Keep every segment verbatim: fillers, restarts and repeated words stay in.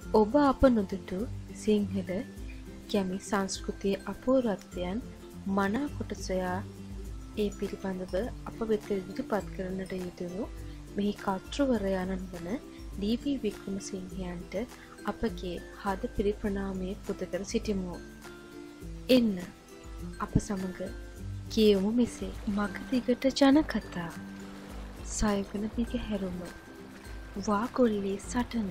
ඔබ අප නොදුටු සිංහල ගැමි සංස්කෘතියේ අපූර්වත්වයන් මනා කොට සොයා ඒ පිළිබඳව අප වෙත ඉදිරිපත් කරන්නට යෙදුණු මෙහි කර්තෘවරයාණන් වන ඩී.පී. වික්‍රමසිංහයන්ට අපගේ හද පිරිප්‍රණාමය පුද කර සිටිමු. එන්න අප සමග කියවමු මෙසේ. මගදිගට ජනකතා, සයවන දිග හැරුම, වාගොල්ලේ සටන,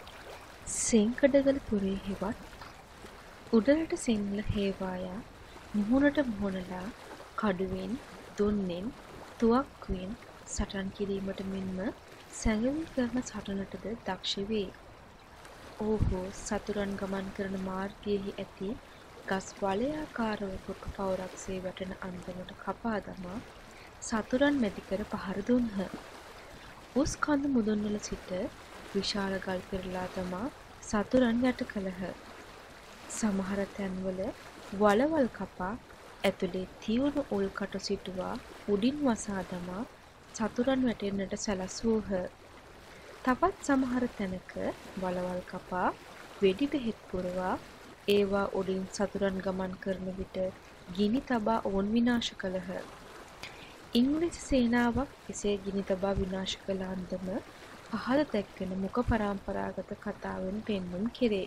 සෙංකඩගල පුරේ හෙවත් උඩරට සිංහල හේවායා මුහුණට මුහුණලා කඩුවෙන් දුන්නෙන් තුවක්කුවෙන් සටන් කිරීමට මෙන්ම සැඟවී කරන සටනටද දක්ෂ වේ. ඔහු සතුරන් ගමන් කරන මාර්ගයෙහි ඇති ගස් වලයාකාරව කොටු පවුරක්සේ වැටෙන අන්දමට කපා දමා සතුරන් මැදි කර පහර දුන්හ. උස් කඳු මුදුන්වල සිට විශාල ගල් පෙරලා තමා සතුරන් යට කළහ. සමහර තැන්වල වලවල් කපා ඇතුලේ තියුණු උල්කට සිටුවා උඩින් වසා දමා සතුරන් වැටෙන්නට සැලැස්වූහ. තවත් සමහර තැනක වලවල් කපා වෙඩි බෙහෙත් පුරවා ඒවා උඩින් සතුරන් ගමන් කරන විට ගිනි තබා ඔවුන් විනාශ කළහ. ඉංග්‍රීසි සේනාවක් එසේ ගිනි තබා විනාශ කළ අන්දම පහළ දැක්වෙන මුඛ පරම්පරාගත කතාවෙන් පෙන්නුම් කෙරේ.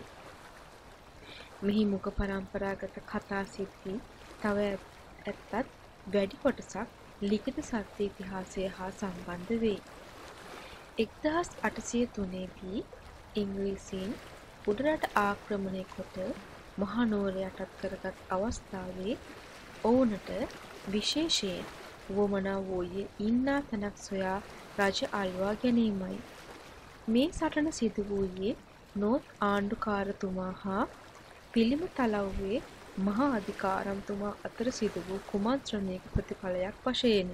මෙහි මුඛ පරම්පරාගත කතා සිද්ධි තව ඇත්තත් වැඩි කොටසක් ලිඛිත සත්‍ය ඉතිහාසය හා සම්බන්ධ වේ. එක්දහස් අටසිය තුනේ දී ඉංග්‍රීසීන් උඩරට ආක්‍රමණය කොට මහනුවර යටත් කරගත් අවස්ථාවේ ඔවුනට විශේෂයෙන් වුවමනා වූයේ ඉන්නා තැනක් සොයා රජ අල්වා ගැනීමයි. මේ සටන සිදු වූයේ නෝත් ආණ්ඩුකාරතුමා හා පිළිම තලව්වේ මහා අධිකාරම්තුමා අතර සිදු වූ කුමන්ත්‍රණයක ප්‍රතිඵලයක් වශයෙන්.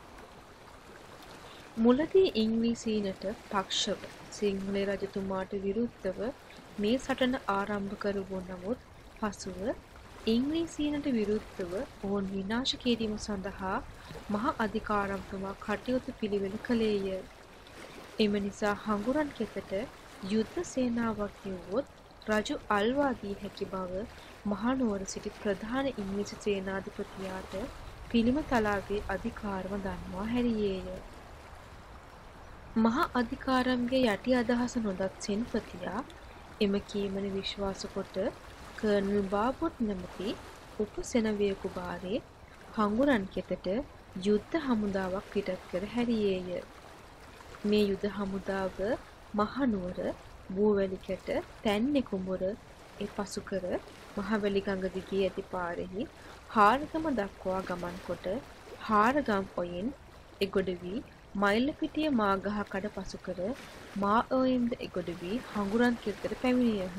මුලදී ඉංග්‍රීසීනට පක්ෂව සිංහල රජතුමාට විරුද්ධව මේ සටන ආරම්භ කරවූ නමුත් පසුව ඉංග්‍රීසීනට විරුද්ධව ඔවුන් විනාශ කිරීම සඳහා මහා අධිකාරම්තුමා කටයුතු පිළිවෙල කළේය. එම නිසා හඟුරන් කෙතට යුද්ධ සේනාවක් යවුවොත් රජු අල්වා දී හැකි බව මහනුවර සිටි ප්‍රධාන ඉංග්‍රීසි සේනාධිපතියාට පිළිම තලාවේ අධිකාරම දන්වා හැරියේය. මහා අධිකාරම්ගේ යටි අදහස නොදත් සෙන්පතියා එම කීමන විශ්වාස කොට කර්නල් බාබොට් නැමැති උපසෙනවියෙකු භාරේ හඟුරන් කෙතට යුද්ධ හමුදාවක් පිටත් කර හැරියේය. මේ යුද හමුදාව මහනුවර බූවැලිකට තැන්නේ කුඹුර ඒ පසු කර මහවැලි ගඟ දිගේ ඇති පාරෙහි හාරගම දක්වා ගමන් කොට හාරගම් ඔයෙන් එගොඩ වී මයිලපිටිය මාගහ කඩ පසු කර මා ඔයෙන්ද එගොඩ වී හඟුරන් කෙතට පැමිණියහ.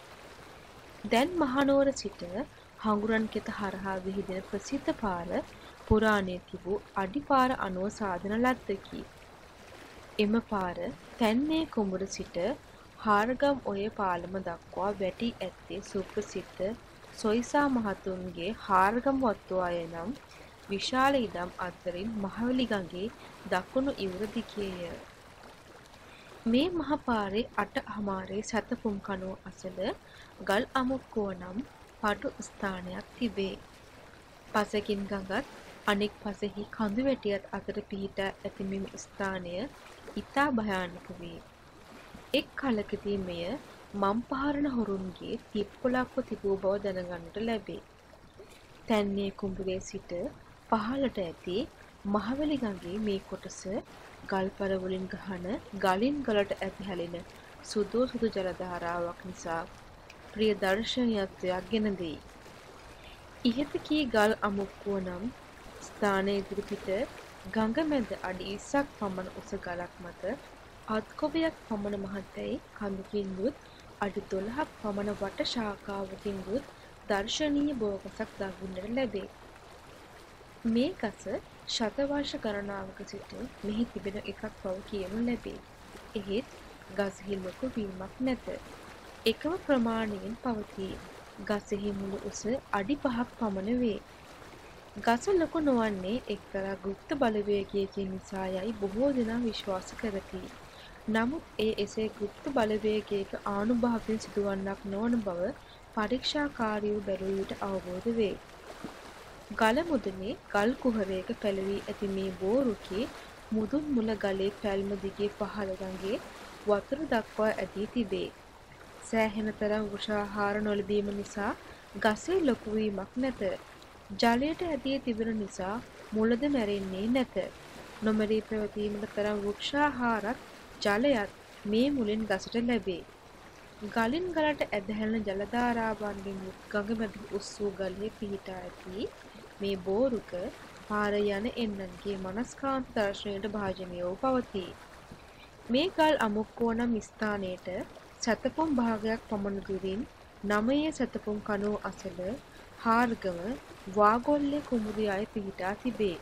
දැන් මහනුවර සිට හඟුරන් කෙත හරහා විහිදෙන ප්‍රසිද්ධ පාර පුරාණයේ තිබූ අඩිපාර අනුව සාදන ලද්දකි. එම පාර තැන්නේ කුඹුර සිට හාරගම් ඔය පාලම දක්වා වැටී ඇත්තේ සුප්‍රසිද්ධ සොයිසා මහතුන්ගේ හාරගම් වත්තුවාය නම් විශාල ඉඩම් අතරින් මහවැලි ගඟේ දකුණු ඉවුර දිගේය. මේ මහ පාරේ අට හමාරේ සැතපුම් කණුව අසල ගල් අමුක්කුව නම් පටු ස්ථානයක් තිබේ. පසකින් ගඟත් අනෙක් පසෙහි කඳු වැටියත් අතර පිහිටා ඇති මෙම ස්ථානය ඉතා භයානක වේ. එක් කලකදී මෙය මම් පහරන හොරුන්ගේ තිප්පොළක්ව තිබූ බව දැනගන්නට ලැබේ. තැන්නේ කුඹුරේ සිට පහළට ඇති මහවැලි ගඟේ මේ කොටස ගල්පර වලින් ගහන ගලින් ගලට ඇති හැලෙන සුදු සුදු ජල ධාරාවක් නිසා ප්‍රිය දර්ශනීයත්වයක් ගෙන දෙයි. ඉහත කී ගල් අමුක්කුව නම් ස්ථානයේ ඉදිරිපිට ගඟ මැද අඩි විස්සක් පමණ උස ගලක් මත අත්කොබයක් පමණ මහතැයි කඳුකින් යුත් අඩි දොළහක් පමණ වට ශාඛාවකින් යුත් දර්ශනීය බෝගසක් දක්වන්නට ලැබේ. මේ ගස ශතවර්ෂ ගණනාවක සිට මෙහි තිබෙන එකක් බව කියනු ලැබේ. එහෙත් ගසෙහි ලොකු වීමක් නැත. එකම ප්‍රමාණයෙන් පවතී. ගසෙහි මුළු උස අඩි පහක් පමණ වේ. ගස ලොකු නොවන්නේ එක්තරා ගුප්ත බලවේගයකින් නිසා යයි බොහෝ දෙනා විශ්වාස කරති. නමුත් ඒ එසේ ගුප්ත බලවේගයක ආනුභාවයෙන් සිදුවන්නක් නොවන බව පරීක්ෂාකාරීව බැලූ විට අවබෝධ වේ. ගල මුදුනේ ගල් කුහරයක පැලවී ඇති මේ බෝරුකේ මුදුන් මුල ගලේ පැල්ම දිගේ පහළ ගඟේ වතුර දක්වා ඇදී තිබේ. සෑහෙන තරම් වෘෂාහාර නොලැබීම නිසා ගසේ ලොකු වීමක් නැත. ජලයට ඇදී තිබෙන නිසා මුලද මැරෙන්නේ නැත. නොමරී පැවතීමට තරම් වෘක්ෂාහාරත් ජලයත් මේ මුලින් ගසට ලැබේ. ගලින් ගලට ඇදහැළෙන ජල ධාරාවන්ගෙන් යුත් ගඟ මැද උස් වූ ගලේ පිහිටා ඇති මේ බෝරුක පාර යන එන්නන්ගේ මනස්කාන්ත දර්ශනයට භාජනය වූ පවතී. මේ ගල් අමුක්කෝ නම් ස්ථානයට සැතපුම් භාගයක් පමණ දුරින් නමයේ සැතපුම් කණුව අසල හාර්ගම වාගොල්ලේ කුමුරියයි පිහිටා තිබේ.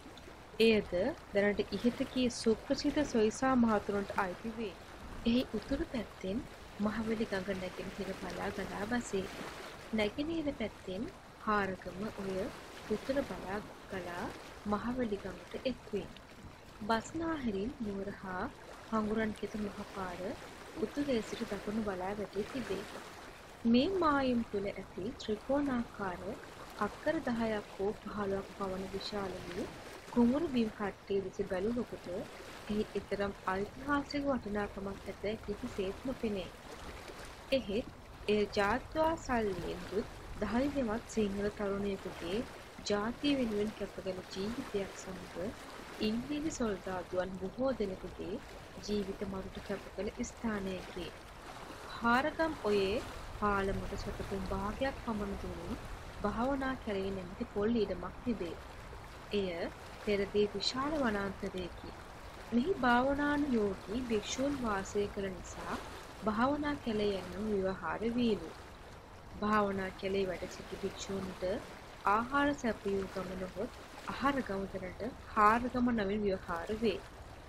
එයද දැනට ඉහත කී සුප්‍රසිද්ධ සොයිසා මහතුරුන්ට අයිති වේ. එහි උතුරු පැත්තෙන් මහවැලි ගඟ නැගෙනහිර බලා ගලා බසේ. නැගෙනහිර පැත්තෙන් හාරගම ඔය උතුර බලා ගලා මහවැලි ගඟට එක්වේ. බස්නාහිරින් නුවර හා හඟුරන් කෙත මහපාර උතුරේ සිට දකුණු බලා වැටී තිබේ. මේ මායම් තුළ ඇති ත්‍රිකෝණාකාර අක්කර දහයක් හෝ පහළොවක් පවන විශාල වූ කුමුරු බිම් කට්ටිය දෙස බැලුවකොට එහි එතරම් ඓතිහාසික වටිනාකමක් ඇත කිසිසේත් නොපෙනේ. එහෙත් එය ජාත්‍යා සල්ලියෙන් යුත් ධෛර්යවත් සිංහල තරුණයෙකුගේ ජාතිය වෙනුවෙන් කැපකළ ජීවිතයක් සමග ඉංග්‍රීසි සොල්දාදුවන් බොහෝ දෙනෙකුගේ ජීවිත මරුට කැපකළ ස්ථානයකි. හාරගම් ඔයේ පාලමට සතපුම් භාගයක් පමණ දුරින් භාවනා කැලේ නැමැති පොල් ඉඩමක් තිබේ. එය පෙරදී විශාල වනාන්තරයකි. මෙහි භාවනානුයෝගී භික්ෂූන් වාසය කළ නිසා භාවනා කැලේ යනුම් ව්‍යවහාර වීලු. භාවනා කැලේ වැඩ සිටි භික්ෂූන්ට ආහාර සැපයූ ගම නොහොත් ආහාර ගමදරට හාරගම නමින් ව්‍යවහාර වේ.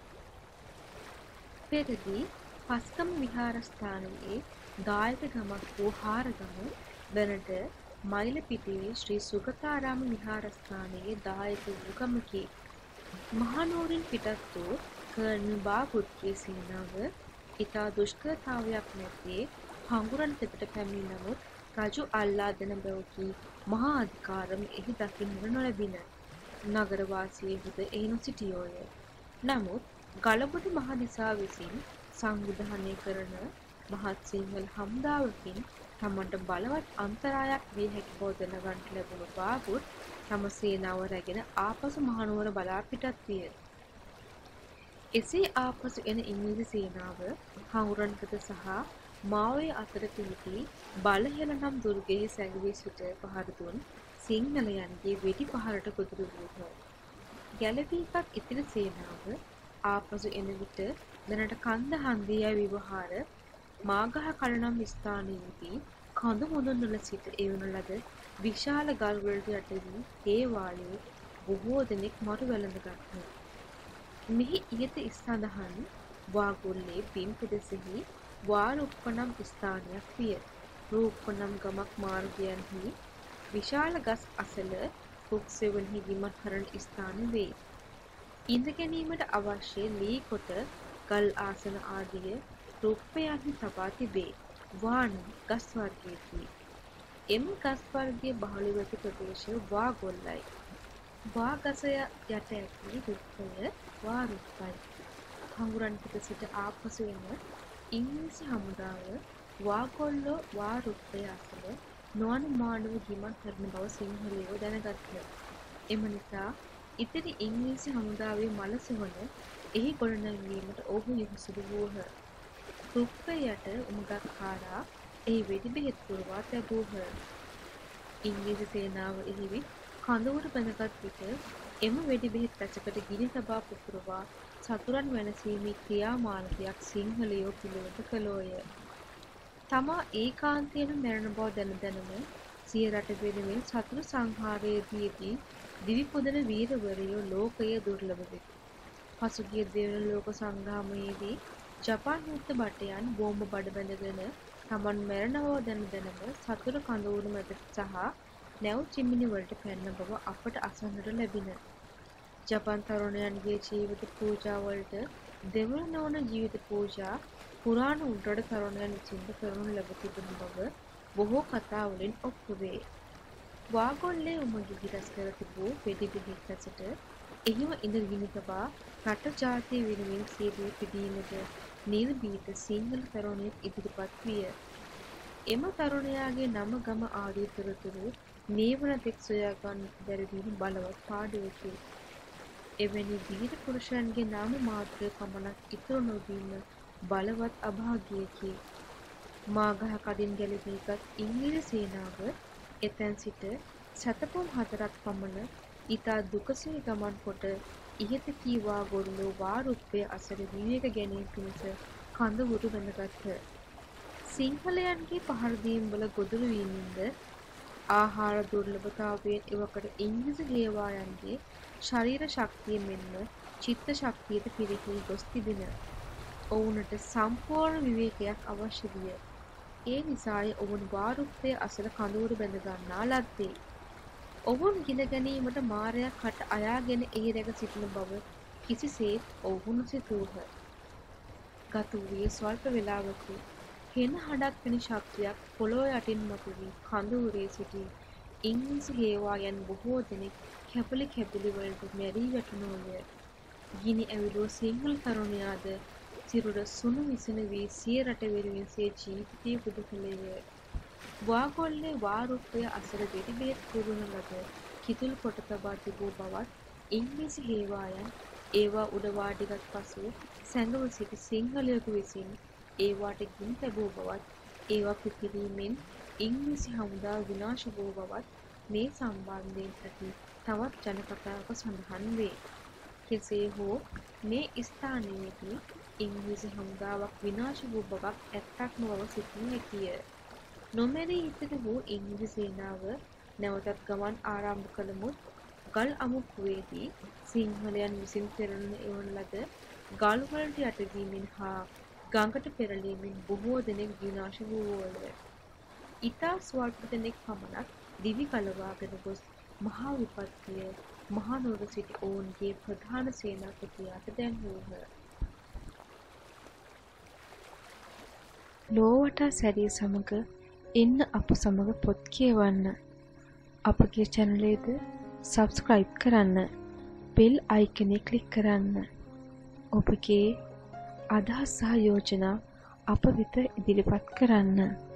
පෙරදී පස්කම් විහාරස්ථානයේ දායක ගමක් වූ හාරගම දැනට මයිල පිටියේ ශ්‍රී සුගතාරාම විහාරස්ථානයේ දායක වූ ගමකි. මහනුවරින් පිටත් වූ කර්නල් බාපුත්ගේ සේනාව ඉතා දුෂ්කරතාවයක් නැත්තේ හඟුරන් තෙතට පැමිණි නමුත් රජු අල්ලා දෙන බැවකි මහා අධිකාරම එහි දකින්නට නොලැබින. නගරවාසීහුද එහි නොසිටියෝය. නමුත් ගලබොඩ මහදිසා විසින් සංවිධානය කරන මහත් සිංහල හමුදාවකින් තමන්ට බලවත් අන්තරායක් විය හැකි බව දැනගන්නට ලැබුණු බාපුත් තම සේනාව රැගෙන ආපසු මහනුවර බලා පිටත් විය. එසේ ආපසු එන ඉංග්‍රීසි සේනාව හඟුරන්කත සහ මාඔය අතර පිහිටි බලහෙල නම් දුර්ගයෙහි සැඟවී සිට පහර දුන් සිංහලයන්ගේ වෙඩි පහරට ගොදුරු වූහ. ගැලවීපත් ඉතිරි සේනාව ආපසු එන විට දැනට කන්ද හන්දිය විවහාර මාගහ කලනම් ස්ථානයේදී කඳු මුදුන් වල සිට එවන ලද විශාල ගල් වලට යට වී ඒ වාලේ බොහෝ දෙනෙක් මරු වැළඳගත්හ. මෙහි ඉහත සඳහන් වාගොල්ලේ පින් පෙදෙසෙහි වාරුප්පනම් ස්ථානයක් විය. රූප්පනම් ගමක් මාර්ගයන්හි විශාල ගස් අසල රුක් සෙවණෙහි විමන් හරන ස්ථාන වේ. ඉඳ ගැනීමට අවශ්‍ය ලී කොට ගල් ආසන ආදිය රුප්පයන්හි තබා තිබේ. වාන ගස් වර්ගයකි. එම ගස් වර්ගයේ බහුල වූ ප්‍රදේශය වාගොල්ලයි. වාගසය යට ඇති රුප්පය වාරුප්පයි. හඟුරන් පිට සිට ආපසු එන ඉංග්‍රීසි හමුදාව වාගොල්ලෝ වාරුප්පය අසල නොඅනුමානව ගිමන් කරන බව සිංහලයෝ දැනගත්හ. එම නිසා ඉතිරි ඉංග්‍රීසි හමුදාවේ මල සොහන එහි ගොඩනැංවීමට ඔහු යොහුසුළු වූහ. රුප්පයට උමගක් හාරා එහි වෙඩි බෙහෙත් පුරවා තැබූහ. ඉංග්‍රීසි සේනාව එහි කඳවුර බැඳගත් විට එම වෙඩි බෙහෙත් රැසකට ගිනි තබා පුපුරවා සතුරන් වැනසීමේ ක්‍රියාමාර්ගයක් සිංහලයෝ පිළිවෙත කළෝය. තමා ඒකාන්තයෙන්ම මැරෙන බව දැන දැනම සිය රට වෙනුවෙන් සතුරු සංහාරයේදී දිවි පුදන වීරවරයෝ ලෝකයේ දුර්ලභ වෙති. පසුගිය දෙවන ලෝක සංග්‍රාමයේදී ජපාන් යුද්ධ බටයන් බෝම්බ බඩ බැඳගෙන තමන් මැරෙන බව දැන දැනම සතුරු කඳවුරු මැද සහ නැව් චිමිනි වලට පැන්න බව අපට අසන්නට ලැබින. ජපාන් තරුණයන්ගේ ජීවිත පූජා වලට දෙවන නොවන ජීවිත පූජා පුරාණ උඩරට තරුණයන් විසින් කරනු ලැබ තිබෙන බව බොහෝ කතාවලින් ඔප්පු වේ. වාගොල්ලේ උමගිහි රැස් කර තිබූ වෙඩි බෙහෙත් රැසට එහිම ඉඳ ගිනි තබා රට ජාතිය වෙනුවෙන් සියදිවි පිදීමට නිර්භීත සිංහල තරුණයෙක් ඉදිරිපත් විය. එම තරුණයාගේ නම ගම ආදී තොරතුරු මේ වන තෙක් සොයා ගන්නට බැරි වීම බලවත් පාඩුවකි. එවැනි වීර පුරුෂයන්ගේ නාම මාත්‍ර පමණක් ඉතුරු නොවීම බලවත් අභාග්‍යයකි. මාගහ කඩින් ගැලවීගත් ඉංග්‍රීසි සේනාව එතැන් සිට සතපුම් හතරක් පමණ ඉතා දුකසේ ගමන් කොට ඉහත කී වාගොඩළු වාරුප්පය අසල විවේක ගැනීම පිණිස කඳවුරු බැඳගත්හ. සිංහලයන්ගේ පහරදීම් වල ගොදුරු වීමෙන්ද ආහාර දුර්ලභතාවයෙන් එවකට ඉංග්‍රීසි හේවායන්ගේ ශරීර ශක්තිය මෙන්ම චිත්ත ශක්තියට පිරිහී ගොස් තිබින. ඔවුනට සම්පූර්ණ විවේකයක් අවශ්‍ය විය. ඒ නිසාය ඔවුන් වාරුප්පය අසල කඳවුරු බැඳ ගන්නා ලද්දේ. ඔවුන් ගින ගැනීමට මාරයා කට අයාගෙන එහි රැක සිටින බව කිසිසේත් ඔවුහු නොසිතූහ. ගත වූයේ ස්වල්ප වේලාවකි. හෙන හඩක් වැනි ශබ්දයක් පොළොව යටින් මතුවී කඳවුරේ සිටි ඉංග්‍රීසි හේවායන් බොහෝ දෙනෙක් කැපලි කැපලි වලට මැරී වැටුණෝය. ගිනි ඇවිලූ සිංහල තරුණයාද සිරුර සුණු විසන වී සිය රට වෙනුවෙන් සිය ජීවිතය පුද කළේය. වාගොල්ලේ වාරුප්පය අසල වෙඩි බෙහෙත් පුරවන ලද කිතුල් කොට තබා තිබූ බවත් ඉංග්‍රීසි හේවායන් ඒවා උඩ වාඩිගත් පසු සැඟව සිටි සිංහලයෙකු විසින් ඒවාට ගිනි තැබූ බවත් ඒවා පිපිරීමෙන් ඉංග්‍රීසි හමුදාව විනාශ වූ බවත් මේ සම්බන්ධයෙන් ඇති තවත් ජනකථාවක සඳහන් වේ. කෙසේ හෝ මේ ස්ථානයේදී ඉංග්‍රීසි හමුදාවක් විනාශ වූ බවක් ඇත්තක්ම බව සිතිය හැකිය. නොමැරී ඉතිරි වූ ඉංග්‍රීසි සේනාව නැවතත් ගමන් ආරම්භ කළමුත් ගල් අමුක්කුවේදී සිංහලයන් විසින් පෙරළන එවන ලද ගල්වලට යටවීමෙන් හා ගඟට පෙරළීමෙන් බොහෝ දෙනෙක් විනාශ වූවෝය. ඉතා ස්වල්ප දෙනෙක් පමණක් දිවි කලවාගෙන ගොස් මහා විපත්තිය මහනුවර සිටි ඔවුන්ගේ ප්‍රධාන සේනාපතියාට දැන්වූහ. ලෝවටා සැරිය සමග එන්න අප සමග පොත් කියවන්න. අපගේ චැනලේද සබ්ස්ක්‍රයිබ් කරන්න. බෙල් අයිකනේ ක්ලික් කරන්න. ඔබගේ අදහස් සහ යෝජනා අප වෙත ඉදිරිපත් කරන්න.